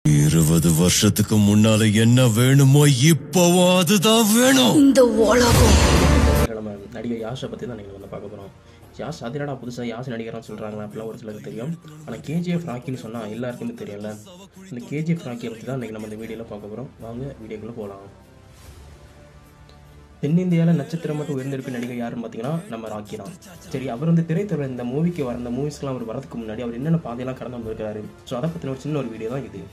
20 வருஷத்துக்கு முன்னால என்ன வேணுமோ இப்பவும் அதுதான் வேணும். இந்த உலகம் நம்ம நடிகர் யாஷை பற்றி தான் நீங்கள் வந்து பார்க்க போகிறோம். யாஷ் அதிரடா புதுசாக யாஷ் நடிகரான்னு சொல்கிறாங்களா அப்படிலாம் ஒரு சிலருக்கு தெரியும். ஆனால் கேஜிஎஃப் ராக்கின்னு சொன்னால் எல்லாருக்குமே தெரியல. இந்த கேஜிஎஃப் ராக்கியை பற்றி தான் இன்றைக்கி நம்ம இந்த வீடியோவில் பார்க்க போகிறோம். வாங்க வீடியோக்குள்ளே போகலாம். தென்னிந்தியாவில் நட்சத்திரம் மட்டும் உயர்ந்திருக்க நடிகர் யாருன்னு பார்த்தீங்கன்னா நம்ம ராக்கி தான். சரி, அவர் வந்து திரைத்துறையில் இந்த மூவிக்கு வர இந்த மூவிஸ்லாம் அவர் வரதுக்கு முன்னாடி அவர் என்னென்ன பாதையெல்லாம் கடந்து வந்திருக்காரு. ஸோ அதை பற்றின ஒரு சின்ன ஒரு வீடியோ தான் இது.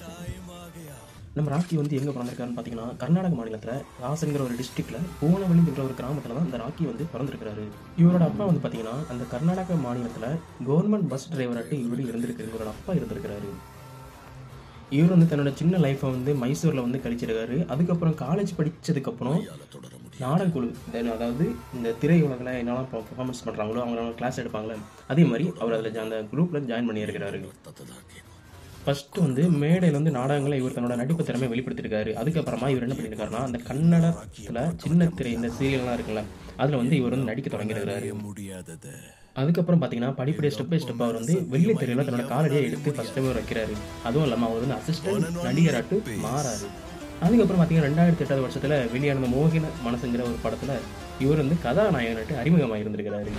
நம்ம ராக்கி வந்து எங்கே பிறந்திருக்காருன்னு பார்த்தீங்கன்னா கர்நாடக மாநிலத்தில் ராசன்கிற ஒரு டிஸ்ட்ரிக்டில் பூவனவெளிங்கிற ஒரு கிராமத்தில் தான் இந்த ராக்கி வந்து பிறந்திருக்கிறாரு. இவரோட அப்பா வந்து பார்த்தீங்கன்னா அந்த கர்நாடக மாநிலத்தில் கவர்மெண்ட் பஸ் டிரைவராட்டு இவர் இருந்திருக்கு. இவரோட அப்பா இருந்திருக்கிறாரு. இவர் வந்து தன்னோட சின்ன லைஃப்பை வந்து மைசூரில் வந்து கழிச்சிருக்காரு. அதுக்கப்புறம் காலேஜ் படித்ததுக்கப்புறம் நாடக குழு, அதாவது இந்த திரை உலகில் என்னெல்லாம் பர்ஃபார்மன்ஸ் பண்ணுறாங்களோ அவங்க கிளாஸ் எடுப்பாங்களே, அதே மாதிரி அவர் அதில் அந்த குரூப்பில் ஜாயின் பண்ணியிருக்கிறாரு. ஃபஸ்ட்டு வந்து மேடையில் வந்து நாடகங்களை இவர் தன்னோட நடிப்பு திறமை வெளிப்படுத்திருக்காரு. அதுக்கப்புறமா இவர் என்ன பண்ணியிருக்காருன்னா அந்த கன்னடத்தில் சின்ன திரை இந்த சீரியல்லாம் இருக்குல்ல, அதில் வந்து இவர் வந்து நடிக்க தொடங்கியிருக்கிறாரு. அதுக்கப்புறம் பார்த்தீங்கன்னா படிப்படியாக ஸ்டெப் பை ஸ்டெப் அவர் வந்து வெள்ளி திரையில் தன்னோட காலடியை எடுத்து ஃபஸ்ட் டைம் அவர் வைக்கிறாரு. அதுவும் இல்லாமல் அவர் வந்து அசிஸ்டன்ட் நடிகராட்டு மாறாரு. அதுக்கப்புறம் பார்த்தீங்கன்னா 2008 வருஷத்தில் வெளியான மோகின மனசுங்கிற ஒரு படத்தில் இவர் வந்து கதாநாயகனாட்டு அறிமுகமாக இருந்திருக்கிறாரு.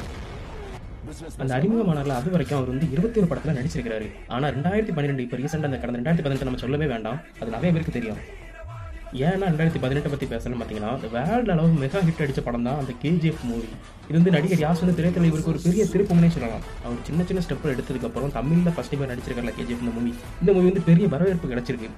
அந்த அறிமுகமானால அது வரைக்கும் அவர் வந்து 21 படத்தில் நடிச்சிருக்கிறாரு. ஆனால் 2012 இப்போ ரீசெண்டாக அந்த கடந்த 2018 நம்ம சொல்லவே வேண்டாம், அது நிறைய பேருக்கு தெரியும். ஏன்னா 2018 பற்றி பேசணும்னு பார்த்தீங்கன்னா அந்த வேர்ல்டு அளவு மெகா ஹிட் அடித்த படம் தான் அந்த கேஜிஎஃப் மூவி. இது வந்து நடிகர் யாஷ் வந்து திரைத்துறை இவருக்கு ஒரு பெரிய திருப்பம்னே சொல்லலாம். அவர் சின்ன சின்ன ஸ்டெப் எடுத்ததுக்கப்புறம் தமிழில் ஃபர்ஸ்ட் டைம் நடிச்சிருக்காருல கேஜிஎஃப் இந்த மூவி வந்து பெரிய வரவேற்பு கிடைச்சிருக்கு.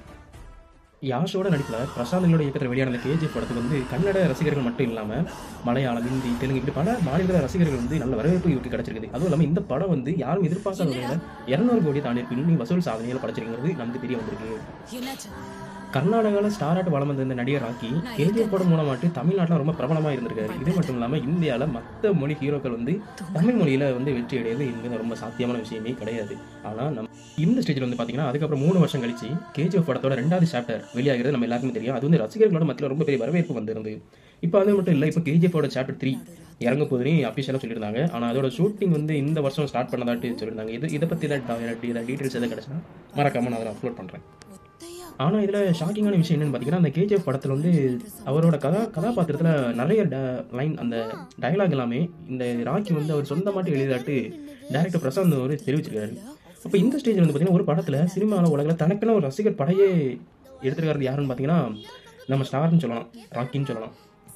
யாஷோட நடிப்பில் பிரசாந்த்களோட இயக்கத்தில் வெளியான கேஜிஎஃப் படத்துக்கு வந்து கன்னட ரசிகர்கள் மட்டும் இல்லாமல் மலையாளம், ஹிந்தி, தெலுங்கு இப்படி பல மாநில ரசிகர்கள் வந்து நல்ல வரவேற்பு இவருக்கு கிடைச்சிருக்குது. அதுவும் இல்லாமல் இந்த படம் வந்து யாரும் எதிர்பார்க்காத வகையில் 200 கோடி தாண்டி இருக்கு வசூல் சாதனையில் படைச்சிருக்கிறது நமக்கு தெரிய வந்திருக்கு. கர்நாடகாவில் ஸ்டாராட்டு வளம் வந்த இந்த நடிகர் ராக்கி கேஜிஎஃப் படம் மூலமாட்டு தமிழ்நாட்டில் ரொம்ப பிரபலமாக இருந்திருக்காரு. இது மட்டும் இல்லாமல் இந்தியாவில் மற்ற மொழி ஹீரோக்கள் வந்து தமிழ் மொழியில் வந்து வெற்றி அடையாது என்பது ரொம்ப சாத்தியமான விஷயமே கிடையாது. ஆனால் நம்ம இந்த ஸ்டேஜில் வந்து பார்த்தீங்கன்னா அதுக்கப்புறம் 3 வருஷம் கழிச்சு கேஜிஎஃப் படத்தோட 2வது சாப்டர் வெளியாகிறது நம்ம எல்லாருக்குமே தெரியும். அது வந்து ரசிகர்களோட மத்தியில் ரொம்ப பெரிய வரவேற்பு வந்திருந்து. இப்போ அது மட்டும் இல்லை, இப்போ கேஜிஎஃபோட சாப்டர் 3 இறங்க போதுன்னு அஃபிஷியலாக சொல்லியிருந்தாங்க. ஆனால் அதோட ஷூட்டிங் வந்து இந்த வருஷம் ஸ்டார்ட் பண்ணதாட்டு சொல்லியிருந்தாங்க. இதை பற்றி ஏதாவது டீட்டெயில்ஸ் எதாவது கிடச்சுன்னா மறக்காமல் நான் அதை அப்லோட் பண்ணுறேன். ஆனால் இதில் ஷாக்கிங்கான விஷயம் என்னென்னு பார்த்தீங்கன்னா அந்த கேஜிஎஃப் படத்தில் வந்து அவரோட கதாபாத்திரத்தில் நிறைய லைன் அந்த டயலாக் எல்லாமே இந்த ராக்கி வந்து அவர் சொந்தமாட்டு எழுதாட்டு டைரக்டர் பிரசாந்த் அவர் தெரிவிச்சிருக்காரு. அப்போ இந்த ஸ்டேஜில் வந்து பார்த்தீங்கன்னா ஒரு படத்தில் சினிமாவில் உலகில் தனக்குன்னு ஒரு ரசிகர் படையே எடுத்துருக்காரு யாருன்னு பார்த்தீங்கன்னா நம்ம ஸ்டார்னு சொல்லலாம், ராக்கின்னு சொல்லலாம்.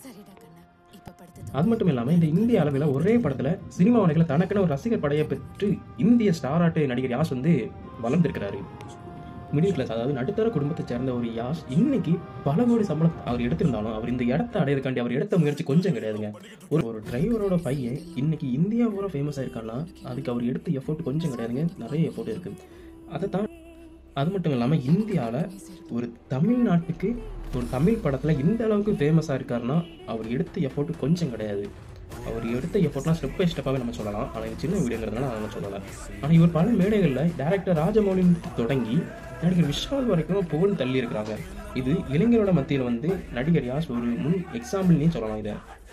அது மட்டும் இல்லாமல் இந்த இந்திய அளவில் ஒரே படத்தில் சினிமா உலகில் தனக்குன்னு ஒரு ரசிகர் படையை பெற்று இந்திய ஸ்டாராட்டு நடிகர் யாஷ் வந்து வளர்ந்துருக்கிறாரு. மிடில் கிளாஸ், அதாவது நடுத்தர குடும்பத்தை சேர்ந்த ஒரு யாஷ் இன்னைக்கு பல கோடி சம்பளம் அவர் எடுத்திருந்தாலும் அவர் இந்த இடத்த அடையிறதுக்காண்டி அவர் எடுத்த முயற்சி கொஞ்சம் கிடையாதுங்க. ஒரு டிரைவரோட பையன் இன்னைக்கு இந்தியா பூரா ஃபேமஸ் ஆயிருக்கான்னா அதுக்கு அவர் எடுத்த எஃபோர்ட் கொஞ்சம் கிடையாதுங்க, நிறைய எஃபோர்ட் இருக்கு. அதை தான் அது மட்டும் இல்லாமல் இந்தியாவில் ஒரு தமிழ்நாட்டுக்கு ஒரு தமிழ் படத்தில் இந்த அளவுக்கு ஃபேமஸாக இருக்காருன்னா அவர் எடுத்த எஃபோர்ட் கொஞ்சம் கிடையாது. அவர் எடுத்த எஃபோர்ட்லாம் ஸ்டெப் பை ஸ்டெப்பாகவே நம்ம சொல்லலாம். ஆனால் இது சின்ன வீடியோங்கிறதுனால அதை சொல்லலை. ஆனால் இவர் பல மேடைகளில் டைரக்டர் ராஜமௌலி தொடங்கி நடிகர் விஷால் வரைக்கும் புகழ் தள்ளி இருக்கிறாங்க. இது இளைஞரோட மத்தியில் வந்து நடிகர் யாஷ் ஒரு முன் எக்ஸாம்பிள்னே சொல்லலாம். இதை